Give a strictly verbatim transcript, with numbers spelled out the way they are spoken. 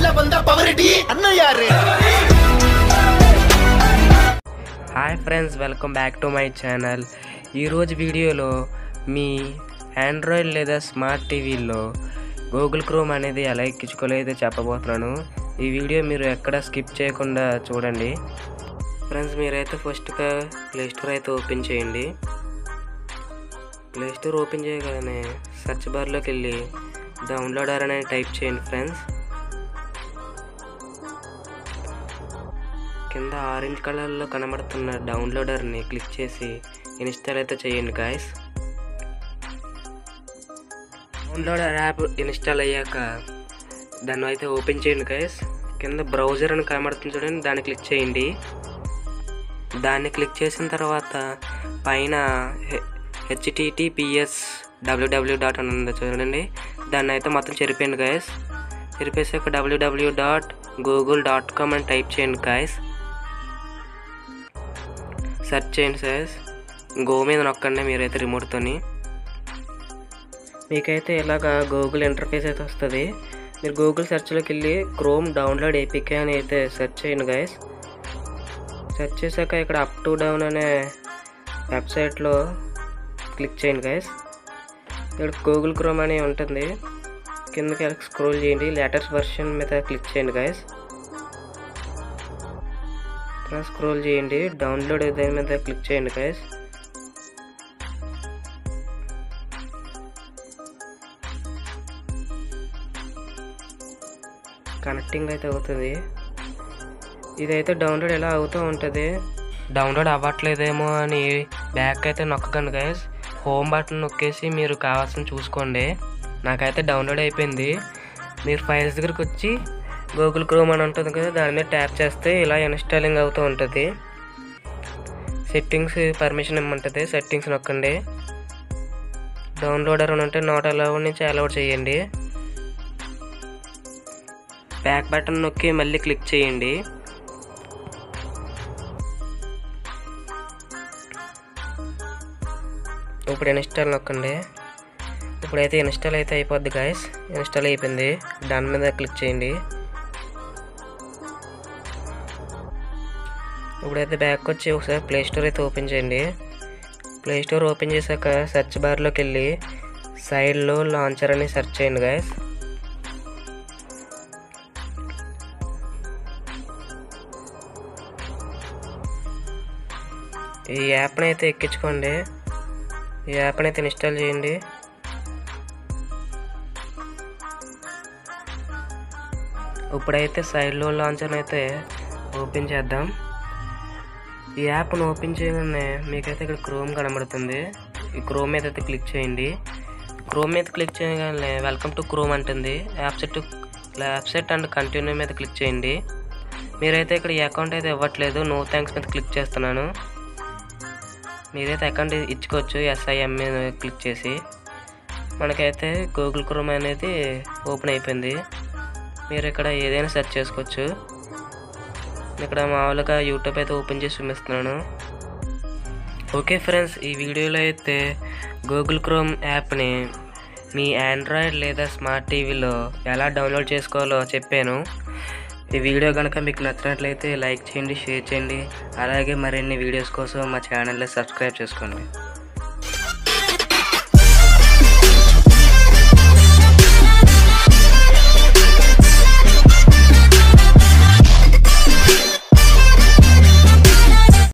Hi friends, welcome back to my channel. ఈరోజు వీడియోలో మీ ఆండ్రాయిడ్ లేదా స్మార్ట్ టీవీలో గూగుల్ క్రోమ్ అనేది ఎలా ఎక్కించుకోవాలో అయితే చెప్పబోతున్నాను. ఈ వీడియో మీరు ఎక్కడ స్కిప్ చేయకుండా చూడండి. ఫ్రెండ్స్, మీరైతే ఫస్ట్గా ప్లేస్టోర్ అయితే ఓపెన్ చేయండి. ప్లేస్టోర్ ఓపెన్ చేయగానే సెర్చ్ బార్లోకి వెళ్ళి డౌన్లోడర్ అనేది టైప్ చేయండి. ఫ్రెండ్స్, కింద ఆరెంజ్ కలర్లో కనబడుతున్న డౌన్లోడర్ని క్లిక్ చేసి ఇన్స్టాల్ అయితే చేయండి గాయస్. డౌన్లోడర్ యాప్ ఇన్స్టాల్ అయ్యాక దాన్ని అయితే ఓపెన్ చేయండి గాయస్. కింద బ్రౌజర్ అని కనబడుతుంది చూడండి, దాన్ని క్లిక్ చేయండి. దాన్ని క్లిక్ చేసిన తర్వాత పైన హెచ్టిటిపిఎస్ డబ్ల్యూడబ్ల్యూ డాట్ అని ఉంది చూడండి, దాన్ని అయితే మొత్తం చెరిపోయండి గాయస్. చెరిపేసాక W W dot Google dot com అని టైప్ చేయండి గాయస్. సెర్చ్ చేయండి సార్. గో మీద నొక్కండి మీరైతే రిమోట్తోని. మీకైతే ఇలాగా గూగుల్ ఇంటర్ఫేస్ అయితే వస్తుంది. మీరు గూగుల్ సెర్చ్లోకి వెళ్ళి క్రోమ్ డౌన్లోడ్ ఏపీకే అని అయితే సెర్చ్ చేయండి గాయస్. సెర్చ్ చేశాక ఇక్కడ అప్ టు డౌన్ అనే వెబ్సైట్లో క్లిక్ చేయండి గాయస్. ఇక్కడ గూగుల్ క్రోమ్ అని ఉంటుంది, కిందకి స్క్రోల్ చేయండి. లేటెస్ట్ వర్షన్ మీద క్లిక్ చేయండి గాయస్. స్క్రోల్ చేయండి, డౌన్లోడ్ దాని మీద క్లిక్ చేయండి గైస్. కనెక్టింగ్ అయితే అవుతుంది. ఇదైతే డౌన్లోడ్ ఎలా అవుతూ ఉంటుంది. డౌన్లోడ్ అవ్వట్లేదేమో అని బ్యాక్ అయితే నొక్కకండి గైస్. హోమ్ బటన్ నొక్కేసి మీరు కావాల్సిన చూసుకోండి. నాకైతే డౌన్లోడ్ అయిపోయింది. మీరు ఫైల్స్ దగ్గరికి వచ్చి గూగుల్ క్రోమ్ అని ఉంటుంది కదా, దాని మీద ట్యాప్ చేస్తే ఇలా ఇన్స్టాలింగ్ అవుతూ ఉంటుంది. సెట్టింగ్స్ పర్మిషన్ ఇమ్మంటుంది, సెట్టింగ్స్ నొక్కండి. డౌన్లోడర్ అని ఉంటే నాట్ అలౌడ్ నుంచి అలౌడ్ చేయండి. బ్యాక్ బటన్ నొక్కి మళ్ళీ క్లిక్ చేయండి. ఇప్పుడు ఇన్స్టాల్ నొక్కండి. ఇప్పుడైతే ఇన్స్టాల్ అయితే అయిపోద్ది గాయస్. ఇన్స్టాల్ అయిపోయింది. దాని మీద క్లిక్ చేయండి. ఇప్పుడైతే బ్యాక్ వచ్చి ఒకసారి ప్లే స్టోర్ అయితే ఓపెన్ చేయండి. ప్లే స్టోర్ ఓపెన్ చేశాక సెర్చ్ బార్లోకి వెళ్ళి సైడ్లో లాంచర్ అని సెర్చ్ చేయండి గాయస్. ఈ యాప్ని అయితే ఎక్కించుకోండి. ఈ యాప్ని అయితే ఇన్స్టాల్ చేయండి. ఇప్పుడైతే సైడ్లో లాంచర్ అయితే ఓపెన్ చేద్దాం. ఈ యాప్ను ఓపెన్ చేయగానే మీకైతే ఇక్కడ క్రోమ్ కనబడుతుంది. ఈ క్రోమ్ మీద అయితే క్లిక్ చేయండి. క్రోమ్ మీద క్లిక్ చేయగానే వెల్కమ్ టు క్రోమ్ అంటుంది. యాప్సెట్ యాప్సెట్ అండ్ కంటిన్యూ మీద క్లిక్ చేయండి. మీరైతే ఇక్కడ ఈ అకౌంట్ అయితే ఇవ్వట్లేదు, నో థ్యాంక్స్ మీద క్లిక్ చేస్తున్నాను. మీరైతే అకౌంట్ ఇచ్చుకోవచ్చు. ఎస్ఐఎం మీద క్లిక్ చేసి మనకైతే గూగుల్ క్రోమ్ అనేది ఓపెన్ అయిపోయింది. మీరు ఇక్కడ ఏదైనా సెర్చ్ చేసుకోవచ్చు. ఇక్కడ మామూలుగా యూట్యూబ్ అయితే ఓపెన్ చేసి చూపిస్తున్నాను. ఓకే ఫ్రెండ్స్, ఈ వీడియోలో అయితే గూగుల్ క్రోమ్ యాప్ని మీ ఆండ్రాయిడ్ లేదా స్మార్ట్ టీవీలో ఎలా డౌన్లోడ్ చేసుకోవాలో చెప్పాను. ఈ వీడియో కనుక మీకు నచ్చినట్లయితే లైక్ చేయండి, షేర్ చేయండి. అలాగే మరిన్ని వీడియోస్ కోసం మా ఛానల్ని సబ్స్క్రైబ్ చేసుకోండి.